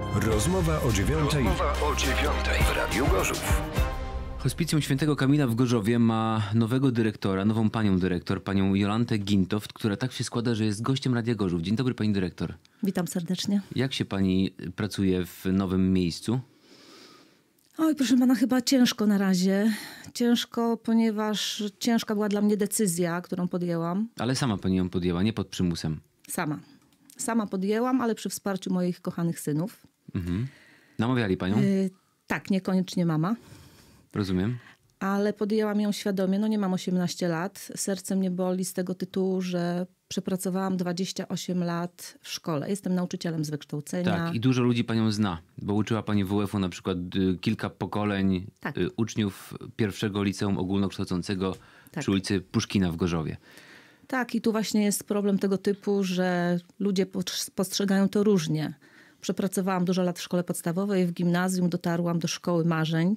Rozmowa o 9:00 w Radiu Gorzów. Hospicjum Świętego Kamila w Gorzowie ma nowego dyrektora, nową panią dyrektor, panią Jolantę Gintoft, która tak się składa, że jest gościem Radia Gorzów. Dzień dobry, pani dyrektor. Witam serdecznie. Jak się pani pracuje w nowym miejscu? Oj, proszę pana, chyba ciężko na razie. Ciężko, ponieważ ciężka była dla mnie decyzja, którą podjęłam. Ale sama pani ją podjęła, nie pod przymusem. Sama podjęłam, ale przy wsparciu moich kochanych synów. Mhm. Namawiali panią? Tak, niekoniecznie mama. Rozumiem. Ale podjęłam ją świadomie. No nie mam 18 lat. Serce mnie boli z tego tytułu, że przepracowałam 28 lat w szkole. Jestem nauczycielem z wykształcenia. Tak, i dużo ludzi panią zna, bo uczyła pani WF-u na przykład kilka pokoleń uczniów pierwszego liceum ogólnokształcącego przy ulicy Puszkina w Gorzowie. Tak, i tu właśnie jest problem tego typu, że ludzie postrzegają to różnie. Przepracowałam dużo lat w szkole podstawowej, w gimnazjum dotarłam do szkoły marzeń.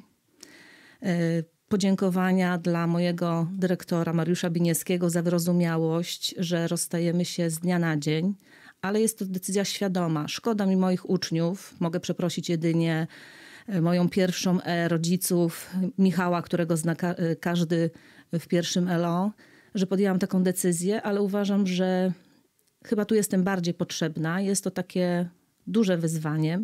Podziękowania dla mojego dyrektora Mariusza Biniewskiego za wyrozumiałość, że rozstajemy się z dnia na dzień, ale jest to decyzja świadoma. Szkoda mi moich uczniów, mogę przeprosić jedynie moją pierwszą rodziców, Michała, którego zna każdy w pierwszym LO, że podjęłam taką decyzję, ale uważam, że chyba tu jestem bardziej potrzebna. Jest to takie duże wyzwanie.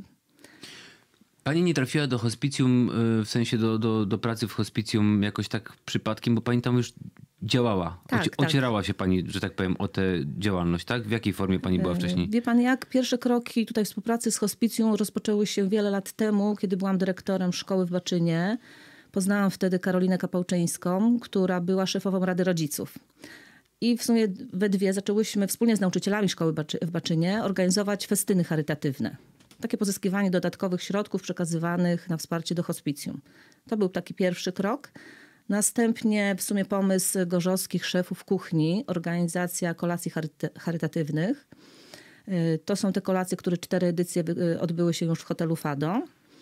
Pani nie trafiła do hospicjum, w sensie do pracy w hospicjum jakoś tak przypadkiem, bo pani tam już działała. Ocierała się pani, że tak powiem, o tę działalność, tak? W jakiej formie pani była wcześniej? Wie pan jak? Pierwsze kroki tutaj współpracy z hospicjum rozpoczęły się wiele lat temu, kiedy byłam dyrektorem szkoły w Baczynie. Poznałam wtedy Karolinę Kapałczyńską, która była szefową Rady Rodziców. I w sumie we dwie zaczęłyśmy wspólnie z nauczycielami szkoły w Baczynie organizować festyny charytatywne. Takie pozyskiwanie dodatkowych środków przekazywanych na wsparcie do hospicjum. To był taki pierwszy krok. Następnie w sumie pomysł gorzowskich szefów kuchni, organizacja kolacji charytatywnych. To są te kolacje, które 4 edycje odbyły się już w hotelu Fado.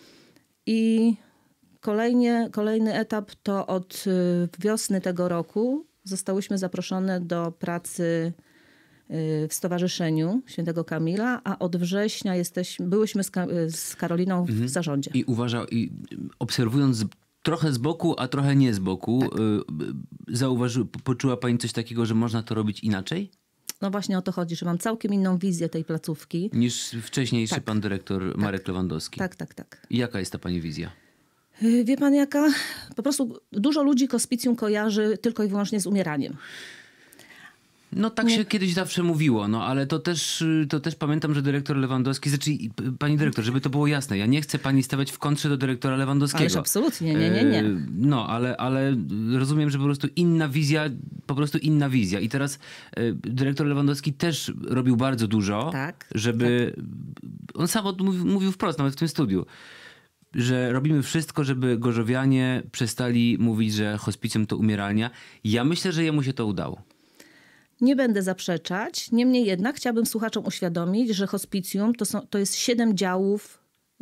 I kolejny etap to od wiosny tego roku zostałyśmy zaproszone do pracy w Stowarzyszeniu Świętego Kamila, a od września byłyśmy z Karoliną w zarządzie. I obserwując trochę z boku, a trochę nie z boku, poczuła pani coś takiego, że można to robić inaczej? No właśnie o to chodzi, że mam całkiem inną wizję tej placówki. Niż wcześniejszy pan dyrektor Marek Lewandowski. Tak. I jaka jest ta pani wizja? Wie pan jaka? Po prostu dużo ludzi hospicjum kojarzy tylko i wyłącznie z umieraniem. No tak się kiedyś zawsze mówiło, no ale to też pamiętam, że dyrektor Lewandowski, pani dyrektor, żeby to było jasne, ja nie chcę pani stawiać w kontrze do dyrektora Lewandowskiego. Ależ absolutnie, nie. No, ale rozumiem, że po prostu inna wizja. I teraz dyrektor Lewandowski też robił bardzo dużo, żeby... On sam mówił wprost, nawet w tym studiu, że robimy wszystko, żeby gorzowianie przestali mówić, że hospicjum to umieralnia. Ja myślę, że jemu się to udało. Nie będę zaprzeczać. Niemniej jednak chciałabym słuchaczom uświadomić, że hospicjum to jest 7 działów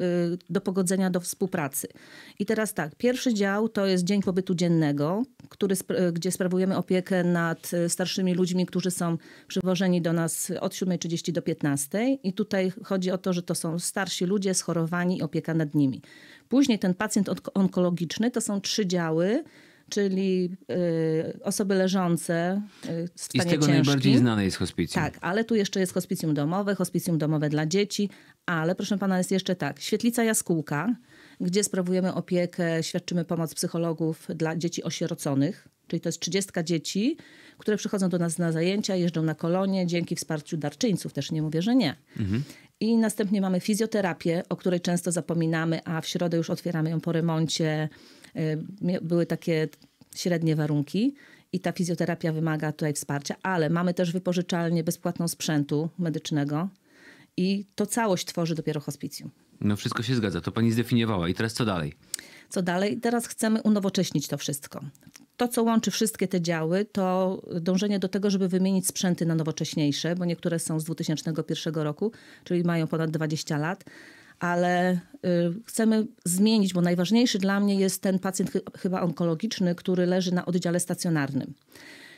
do do współpracy. I teraz tak, pierwszy dział to jest dzień pobytu dziennego, gdzie sprawujemy opiekę nad starszymi ludźmi, którzy są przywożeni do nas od 7:30 do 15:00. I tutaj chodzi o to, że to są starsi ludzie schorowani i opieka nad nimi. Później ten pacjent onkologiczny to są 3 działy, czyli osoby leżące w stanie ciężkim. I z tego najbardziej znane jest hospicjum. Tak, ale tu jeszcze jest hospicjum domowe dla dzieci, ale proszę pana jest jeszcze Świetlica Jaskółka, gdzie sprawujemy opiekę, świadczymy pomoc psychologów dla dzieci osieroconych, czyli to jest 30 dzieci, które przychodzą do nas na zajęcia, jeżdżą na kolonie dzięki wsparciu darczyńców, też nie mówię, że nie. I następnie mamy fizjoterapię, o której często zapominamy, a w środę już otwieramy ją po remoncie. Były takie średnie warunki i ta fizjoterapia wymaga tutaj wsparcia, ale mamy też wypożyczalnię bezpłatną sprzętu medycznego i to całość tworzy dopiero hospicjum. No wszystko się zgadza, to pani zdefiniowała. I teraz co dalej? Co dalej? Teraz chcemy unowocześnić to wszystko. To, co łączy wszystkie te działy, to dążenie do tego, żeby wymienić sprzęty na nowocześniejsze, bo niektóre są z 2001 roku, czyli mają ponad 20 lat. Ale chcemy zmienić, bo najważniejszy dla mnie jest ten pacjent chyba onkologiczny, który leży na oddziale stacjonarnym.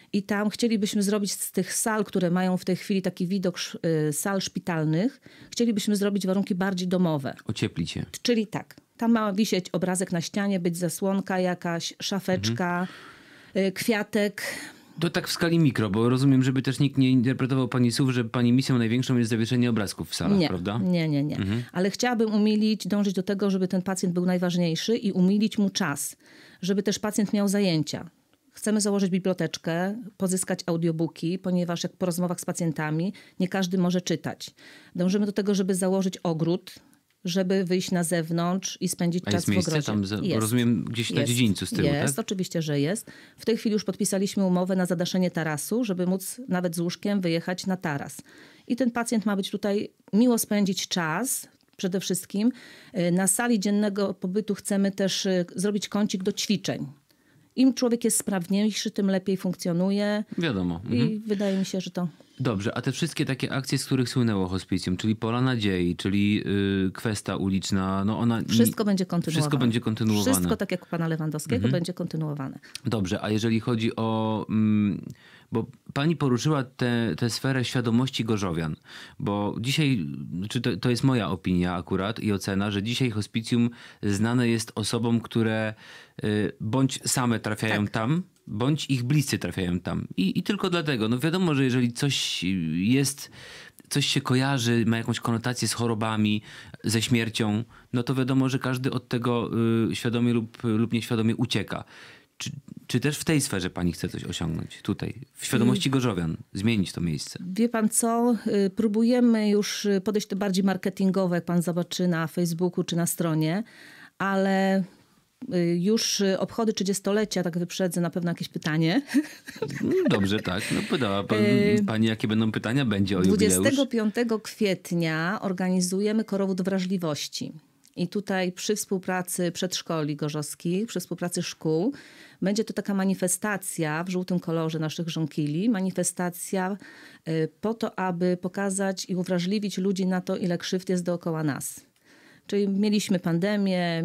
I tam chcielibyśmy zrobić z tych sal, które mają w tej chwili taki widok sal szpitalnych, chcielibyśmy zrobić warunki bardziej domowe. Ocieplić je. Czyli tak, tam ma wisieć obrazek na ścianie, być zasłonka jakaś, szafeczka, kwiatek. To tak w skali mikro, bo rozumiem, żeby też nikt nie interpretował pani słów, że pani misją największą jest zawieszenie obrazków w salach, prawda? Nie. Ale chciałabym dążyć do tego, żeby ten pacjent był najważniejszy i umilić mu czas, żeby też pacjent miał zajęcia. Chcemy założyć biblioteczkę, pozyskać audiobooki, ponieważ jak po rozmowach z pacjentami nie każdy może czytać. Dążymy do tego, żeby założyć ogród, żeby wyjść na zewnątrz i spędzić czas w ogrodzie. Tam, rozumiem, gdzieś na dziedzińcu z tyłu, jest, tak? Oczywiście, że jest. W tej chwili już podpisaliśmy umowę na zadaszenie tarasu, żeby móc nawet z łóżkiem wyjechać na taras. I ten pacjent ma być tutaj, miło spędzić czas, przede wszystkim. Na sali dziennego pobytu chcemy też zrobić kącik do ćwiczeń. Im człowiek jest sprawniejszy, tym lepiej funkcjonuje. Wiadomo. I wydaje mi się, że to... Dobrze, a te wszystkie takie akcje, z których słynęło hospicjum, czyli Pola Nadziei, czyli kwesta uliczna, no ona... Wszystko będzie kontynuowane. Wszystko będzie kontynuowane. Wszystko, tak jak u pana Lewandowskiego, będzie kontynuowane. Dobrze, a jeżeli chodzi o... Bo pani poruszyła tę sferę świadomości gorzowian, bo dzisiaj, czy to jest moja opinia akurat i ocena, że dzisiaj hospicjum znane jest osobom, które bądź same trafiają tam, bądź ich bliscy trafiają tam. I tylko dlatego. No wiadomo, że jeżeli coś jest, coś się kojarzy, ma jakąś konotację z chorobami, ze śmiercią, no to wiadomo, że każdy od tego świadomie lub nieświadomie ucieka. Czy też w tej sferze pani chce coś osiągnąć tutaj? W świadomości gorzowian, zmienić to miejsce? Wie pan co? Próbujemy już podejść to bardziej marketingowo, jak pan zobaczy na Facebooku czy na stronie, ale już obchody 30-lecia, tak wyprzedzę na pewno jakieś pytanie. Dobrze, tak. No pytała pani, jakie będą pytania? Będzie o jubileusz. 25 kwietnia organizujemy Korowód Wrażliwości. I tutaj przy współpracy przedszkoli gorzowskich, przy współpracy szkół, będzie to taka manifestacja w żółtym kolorze naszych żonkili. Manifestacja po to, aby pokazać i uwrażliwić ludzi na to, ile krzywd jest dookoła nas. Czyli mieliśmy pandemię,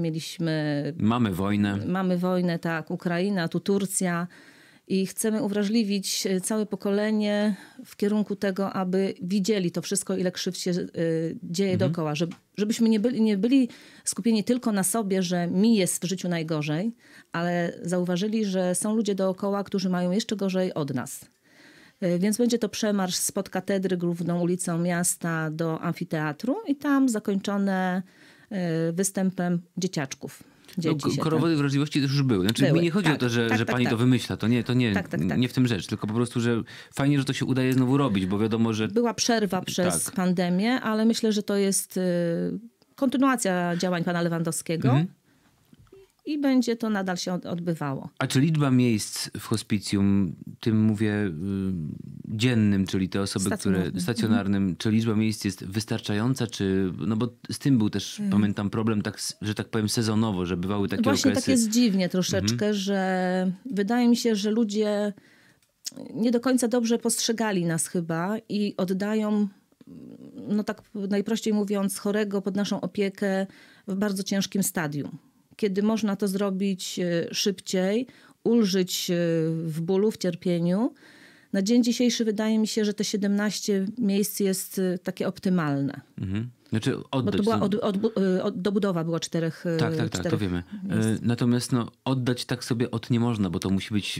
Mamy wojnę, tak, Ukraina, tu Turcja. I chcemy uwrażliwić całe pokolenie w kierunku tego, aby widzieli to wszystko, ile krzywd się dzieje dookoła. Żebyśmy nie byli skupieni tylko na sobie, że mi jest w życiu najgorzej, ale zauważyli, że są ludzie dookoła, którzy mają jeszcze gorzej od nas. Więc będzie to przemarsz spod katedry główną ulicą miasta do amfiteatru i tam zakończone występem dzieciaczków. Korowody wrażliwości też już były. Znaczy, mi nie chodzi o to, że pani to wymyśla. To nie w tym rzecz. Tylko po prostu, że fajnie, że to się udaje znowu robić, bo wiadomo, że... Była przerwa przez pandemię, ale myślę, że to jest kontynuacja działań pana Lewandowskiego. I będzie to nadal się odbywało. A czy liczba miejsc w hospicjum, tym mówię dziennym, czyli te osoby, stacjonarnym, czy liczba miejsc jest wystarczająca, czy, no bo z tym był też, pamiętam, problem, tak, że tak powiem, sezonowo, że bywały takie Właśnie okresy. Tak jest dziwnie troszeczkę, że wydaje mi się, że ludzie nie do końca dobrze postrzegali nas chyba i oddają, no tak najprościej mówiąc, chorego pod naszą opiekę w bardzo ciężkim stadium. Kiedy można to zrobić szybciej, ulżyć w bólu, w cierpieniu. Na dzień dzisiejszy wydaje mi się, że te 17 miejsc jest takie optymalne. Znaczy oddać. Bo to była dobudowa była czterech. Tak, to wiemy. Natomiast oddać tak sobie nie można, bo to musi być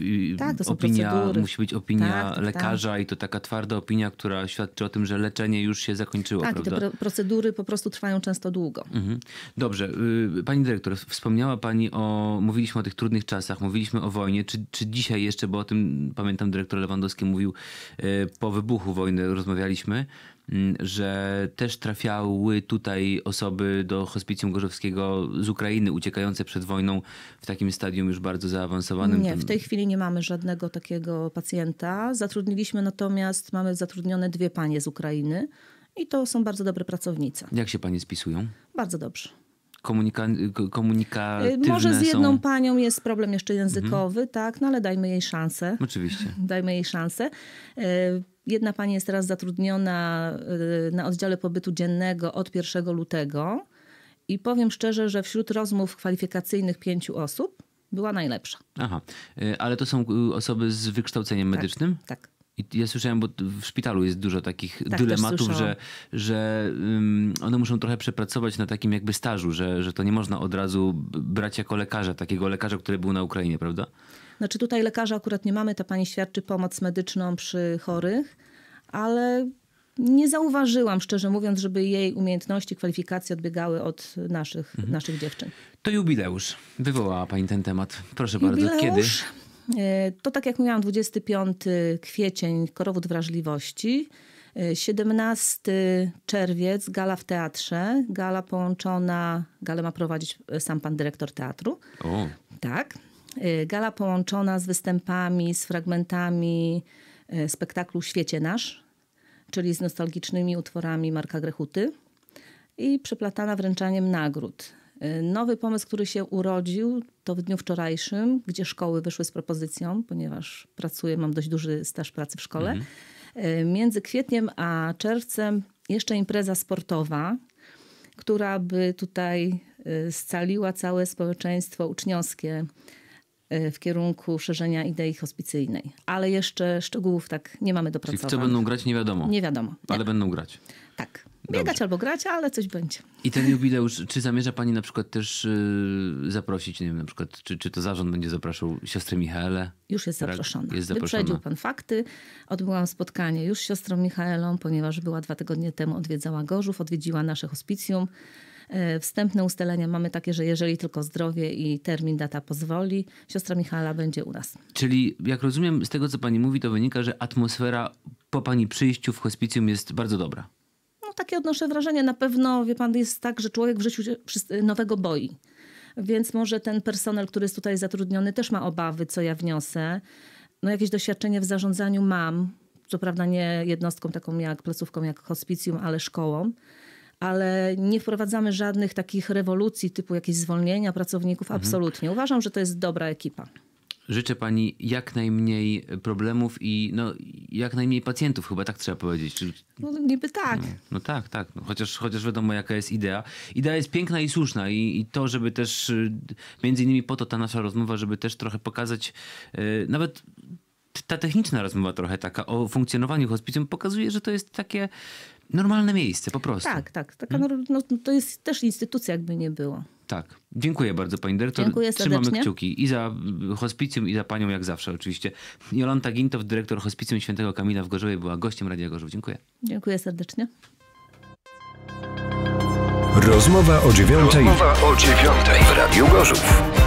opinia lekarza i to taka twarda opinia, która świadczy o tym, że leczenie już się zakończyło. Tak, prawda? i te procedury po prostu trwają często długo. Dobrze. Pani dyrektor, wspomniała pani mówiliśmy o tych trudnych czasach, mówiliśmy o wojnie. Czy dzisiaj jeszcze, bo o tym pamiętam dyrektor Lewandowski mówił po wybuchu wojny, rozmawialiśmy, że też trafiały tutaj osoby do hospicjum gorzowskiego z Ukrainy uciekające przed wojną w takim stadium już bardzo zaawansowanym. Nie, w tej chwili nie mamy żadnego takiego pacjenta. Mamy zatrudnione 2 panie z Ukrainy i to są bardzo dobre pracownice. Jak się panie spisują? Bardzo dobrze. Komunikatywne Może z jedną panią jest problem jeszcze językowy, tak, no ale dajmy jej szansę. Oczywiście. Dajmy jej szansę. Jedna pani jest teraz zatrudniona na oddziale pobytu dziennego od 1 lutego i powiem szczerze, że wśród rozmów kwalifikacyjnych 5 osób była najlepsza. Aha, ale to są osoby z wykształceniem medycznym? Tak. I ja słyszałem, bo w szpitalu jest dużo takich dylematów, że one muszą trochę przepracować na takim jakby stażu, że to nie można od razu brać jako lekarza, takiego lekarza, który był na Ukrainie, prawda? Znaczy tutaj lekarza akurat nie mamy, ta pani świadczy pomoc medyczną przy chorych, ale nie zauważyłam, szczerze mówiąc, żeby jej umiejętności, kwalifikacje odbiegały od naszych dziewczyn. To jubileusz. Wywołała pani ten temat. Proszę bardzo, kiedy? To tak jak mówiłam, 25 kwiecień, Korowód Wrażliwości. 17 czerwiec, gala w teatrze. Galę ma prowadzić sam pan dyrektor teatru. O. Tak. Gala połączona z występami, z fragmentami spektaklu Świecie Nasz, czyli z nostalgicznymi utworami Marka Grechuty i przeplatana wręczaniem nagród. Nowy pomysł, który się urodził, to w dniu wczorajszym, gdzie szkoły wyszły z propozycją, ponieważ pracuję, mam dość duży staż pracy w szkole. Między kwietniem a czerwcem jeszcze impreza sportowa, która by tutaj scaliła całe społeczeństwo uczniowskie w kierunku szerzenia idei hospicyjnej. Ale jeszcze szczegółów tak nie mamy dopracowanych. Czyli w co będą grać, nie wiadomo. Nie wiadomo. Ale będą grać. Tak. Biegać albo grać, ale coś będzie. I ten jubileusz, czy zamierza pani na przykład też zaprosić, nie wiem, na przykład, czy to zarząd będzie zapraszał siostrę Michaelę? Już jest zaproszona. Jest zaproszona. Wyprzedził pan fakty. Odbyłam spotkanie już z siostrą Michaelą, ponieważ była 2 tygodnie temu, odwiedzała Gorzów, odwiedziła nasze hospicjum. Wstępne ustalenia mamy takie, że jeżeli tylko zdrowie i termin, data pozwoli, siostra Michaela będzie u nas. Czyli jak rozumiem z tego, co pani mówi, to wynika, że atmosfera po pani przyjściu w hospicjum jest bardzo dobra. No takie odnoszę wrażenie. Na pewno, wie pan, jest tak, że człowiek w życiu się nowego boi. Więc może ten personel, który jest tutaj zatrudniony, też ma obawy, co ja wniosę. No jakieś doświadczenie w zarządzaniu mam. Co prawda nie jednostką taką jak placówką, jak hospicjum, ale szkołą. Ale nie wprowadzamy żadnych takich rewolucji typu jakieś zwolnienia pracowników. Absolutnie. Uważam, że to jest dobra ekipa. Życzę pani jak najmniej problemów i jak najmniej pacjentów, chyba tak trzeba powiedzieć. No niby tak. No tak. No, chociaż wiadomo, jaka jest idea. Idea jest piękna i słuszna i to, żeby też, między innymi po to ta nasza rozmowa, żeby też trochę pokazać, nawet ta techniczna rozmowa trochę taka o funkcjonowaniu hospicjum pokazuje, że to jest takie normalne miejsce po prostu. Tak. To jest też instytucja, jakby nie było. Tak. Dziękuję bardzo pani dyrektor. Dziękuję serdecznie. Trzymamy kciuki i za hospicjum, i za panią jak zawsze oczywiście. Jolanta Gintow, dyrektor hospicjum Świętego Kamila w Gorzowie, była gościem Radia Gorzów. Dziękuję. Dziękuję serdecznie. Rozmowa o 9:00 w Radiu Gorzów.